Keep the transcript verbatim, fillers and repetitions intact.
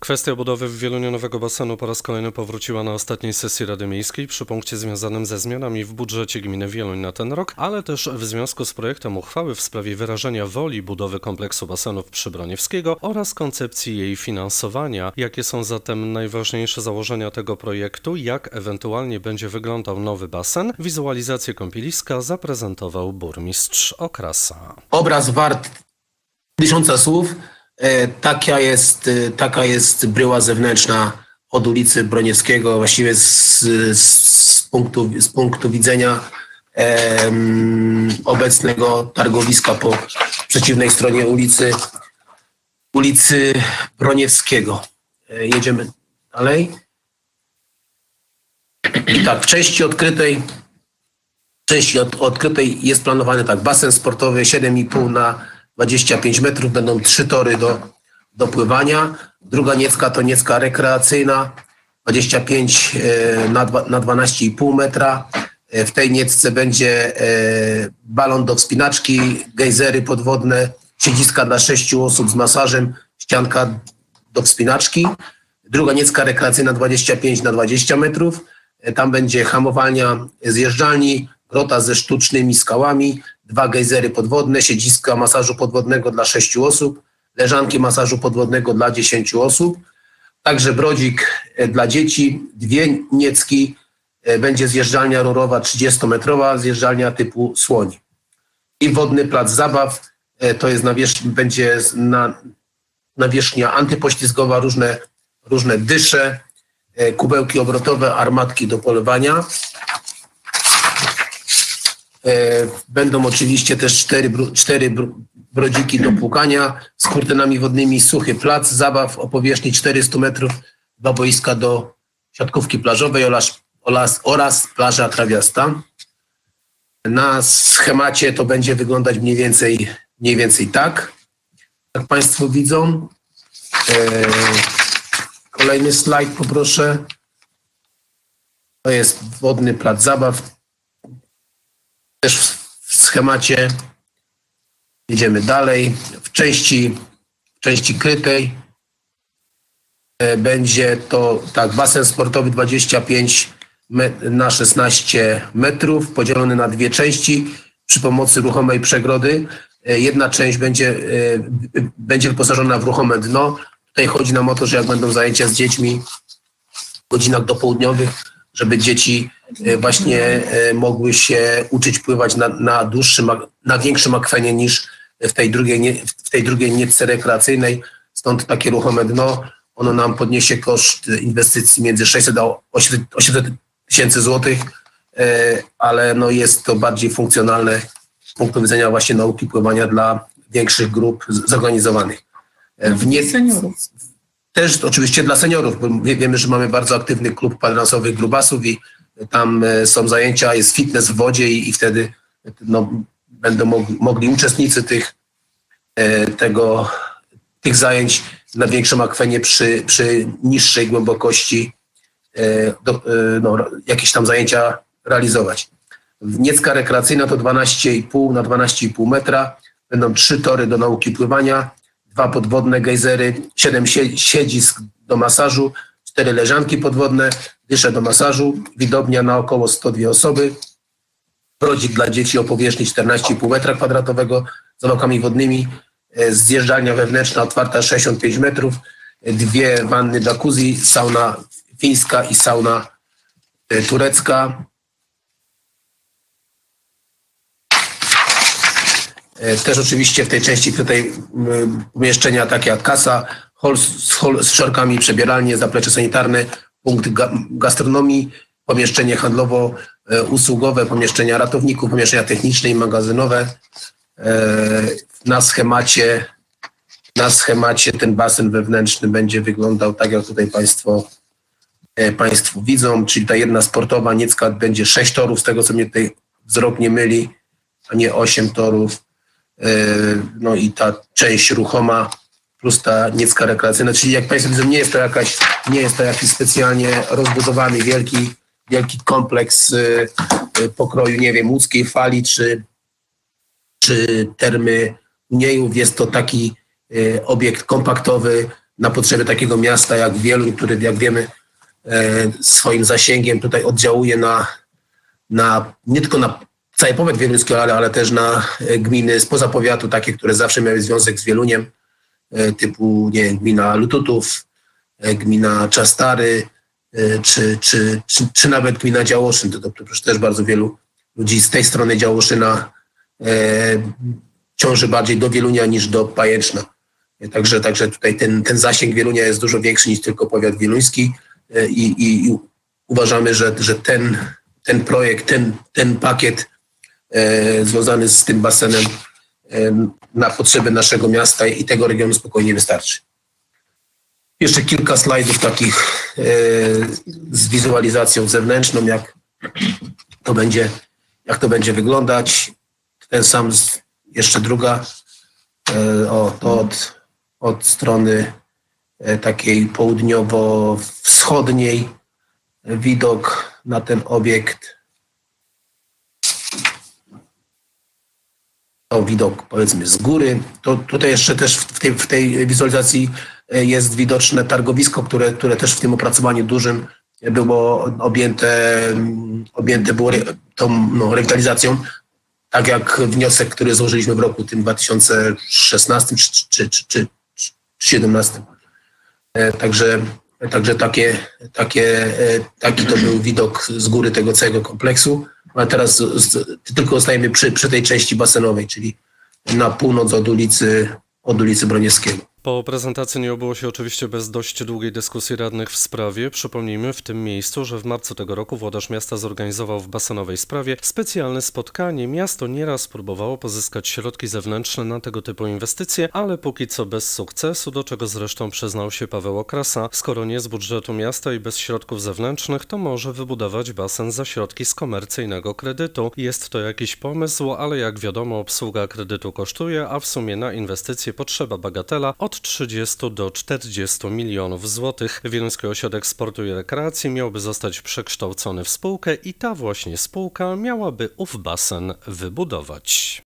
Kwestia budowy w Wieluniu nowego basenu po raz kolejny powróciła na ostatniej sesji Rady Miejskiej przy punkcie związanym ze zmianami w budżecie gminy Wieluń na ten rok, ale też w związku z projektem uchwały w sprawie wyrażenia woli budowy kompleksu basenów Przybroniewskiego oraz koncepcji jej finansowania. Jakie są zatem najważniejsze założenia tego projektu, jak ewentualnie będzie wyglądał nowy basen? Wizualizację kąpieliska zaprezentował burmistrz Okrasa. Obraz wart tysiąca słów. Taka jest, taka jest bryła zewnętrzna od ulicy Broniewskiego, właściwie z, z, punktu, z punktu widzenia em, obecnego targowiska po przeciwnej stronie ulicy, ulicy Broniewskiego. Jedziemy dalej. I tak, w części odkrytej, w części od, odkrytej jest planowany tak, basen sportowy siedem i pół na dwadzieścia pięć metrów, będą trzy tory do, do pływania. Druga niecka to niecka rekreacyjna, dwadzieścia pięć na dwanaście i pół metra. W tej niecce będzie balon do wspinaczki, gejzery podwodne, siedziska dla sześciu osób z masażem, ścianka do wspinaczki. Druga niecka rekreacyjna dwadzieścia pięć na dwadzieścia metrów. Tam będzie hamowalnia zjeżdżalni, grota ze sztucznymi skałami, dwa gejzery podwodne, siedziska masażu podwodnego dla sześciu osób, leżanki masażu podwodnego dla dziesięciu osób, także brodzik dla dzieci, dwie niecki, będzie zjeżdżalnia rurowa trzydziestometrowa, zjeżdżalnia typu słoń. I wodny plac zabaw, to jest nawierzchnia, będzie na, nawierzchnia antypoślizgowa, różne, różne dysze, kubełki obrotowe, armatki do polowania. Będą oczywiście też cztery, cztery brodziki do płukania z kurtynami wodnymi, suchy plac zabaw o powierzchni czterystu metrów, dwa boiska do siatkówki plażowej oraz, oraz, oraz plaża trawiasta. Na schemacie to będzie wyglądać mniej więcej, mniej więcej tak, jak Państwo widzą. Kolejny slajd poproszę. To jest wodny plac zabaw. Też w schemacie jedziemy dalej. W części, w części krytej będzie to tak, basen sportowy dwadzieścia pięć na szesnaście metrów, podzielony na dwie części przy pomocy ruchomej przegrody. Jedna część będzie, będzie wyposażona w ruchome dno. Tutaj chodzi nam o to, że jak będą zajęcia z dziećmi w godzinach dopołudniowych, żeby dzieci właśnie mogły się uczyć pływać na, na dłuższym, na większym akwenie niż w tej drugiej, w tej drugiej niecce rekreacyjnej. Stąd takie ruchome dno. Ono nam podniesie koszt inwestycji między sześćset a osiemset tysięcy złotych, ale no jest to bardziej funkcjonalne z punktu widzenia właśnie nauki pływania dla większych grup zorganizowanych. W nie... Też oczywiście dla seniorów, bo wiemy, że mamy bardzo aktywny klub kwadrasowych grubasów i tam są zajęcia, jest fitness w wodzie i, i wtedy no, będą mogli, mogli uczestnicy tych, tego, tych zajęć na większym akwenie przy, przy niższej głębokości do, no, jakieś tam zajęcia realizować. Niecka rekreacyjna to dwanaście i pół na dwanaście i pół metra, będą trzy tory do nauki pływania, dwa podwodne gejzery, siedem siedzisk do masażu, cztery leżanki podwodne, dysze do masażu, widownia na około sto dwie osoby, brodzik dla dzieci o powierzchni czternaście i pół metra kwadratowego z zawałkami wodnymi, zjeżdżalnia wewnętrzna otwarta sześćdziesiąt pięć metrów, dwie wanny jacuzzi, sauna fińska i sauna turecka. Też oczywiście w tej części tutaj pomieszczenia takie jak kasa, hol z, hol z szorkami, przebieralnie, zaplecze sanitarne, punkt ga gastronomii, pomieszczenie handlowo-usługowe, pomieszczenia ratowników, pomieszczenia techniczne i magazynowe. Na schemacie, na schemacie ten basen wewnętrzny będzie wyglądał tak, jak tutaj Państwo, Państwo widzą, czyli ta jedna sportowa niecka będzie sześć torów, z tego co mnie tutaj wzrok nie myli, a nie osiem torów. No i ta część ruchoma plus ta niecka rekreacyjna, czyli jak Państwo widzą, nie jest to jakaś, nie jest to jakiś specjalnie rozbudowany wielki, wielki kompleks pokroju, nie wiem, łódzkiej fali czy, czy termy Uniejów. Jest to taki obiekt kompaktowy, na potrzeby takiego miasta jak Wieluń, który, jak wiemy, swoim zasięgiem tutaj oddziałuje na, na nie tylko na cały powiat wieluński, ale, ale też na gminy spoza powiatu, takie, które zawsze miały związek z Wieluniem, typu nie wiem, gmina Lututów, gmina Czastary, czy, czy, czy, czy nawet gmina Działoszyn. To, to, to też bardzo wielu ludzi z tej strony Działoszyna e, ciąży bardziej do Wielunia niż do Pajęczna. Także, także tutaj ten, ten zasięg Wielunia jest dużo większy niż tylko powiat wieluński e, i, i, i uważamy, że, że ten, ten projekt, ten, ten pakiet e, związany z tym basenem e, na potrzeby naszego miasta i tego regionu spokojnie wystarczy. Jeszcze kilka slajdów takich e, z wizualizacją zewnętrzną, jak to będzie, jak to będzie wyglądać. Ten sam, z, jeszcze druga, e, o, to od, od strony e, takiej południowo-wschodniej widok na ten obiekt. To widok, powiedzmy, z góry. To tutaj jeszcze też w tej, w tej wizualizacji jest widoczne targowisko, które, które też w tym opracowaniu dużym było objęte, objęte było tą no, rewitalizacją, tak jak wniosek, który złożyliśmy w roku tym dwa tysiące szesnastym czy, czy, czy, czy, czy siedemnastym. Także, także takie, takie, taki to był widok z góry tego całego kompleksu. A teraz tylko zostajemy przy, przy tej części basenowej, czyli na północ od ulicy, od ulicy Broniewskiego. Po prezentacji nie obyło się oczywiście bez dość długiej dyskusji radnych w sprawie. Przypomnijmy w tym miejscu, że w marcu tego roku włodarz miasta zorganizował w basenowej sprawie specjalne spotkanie. Miasto nieraz próbowało pozyskać środki zewnętrzne na tego typu inwestycje, ale póki co bez sukcesu, do czego zresztą przyznał się Paweł Okrasa. Skoro nie z budżetu miasta i bez środków zewnętrznych, to może wybudować basen za środki z komercyjnego kredytu. Jest to jakiś pomysł, ale jak wiadomo, obsługa kredytu kosztuje, a w sumie na inwestycje potrzeba bagatela od trzydziestu do czterdziestu milionów złotych. Wieluński Ośrodek Sportu i Rekreacji miałby zostać przekształcony w spółkę i ta właśnie spółka miałaby ów basen wybudować.